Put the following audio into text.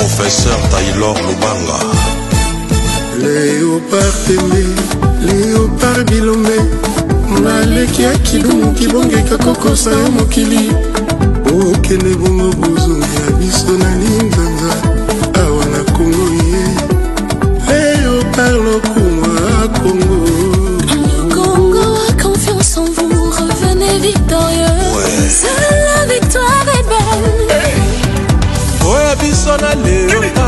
Professeur Taylor Lubanga. Léopard Tembe, Léopard Bilombe, Maleki ya kidumu kibongeka kokosa ya mokili. Okende bongo bozongi ya biso na linzanza awa na Kongo ye. Léopard lokumwa Congo. Le Congo a confiance en vous, revenez victorieux. Seule la victoire est belle. Oya biso na Léopard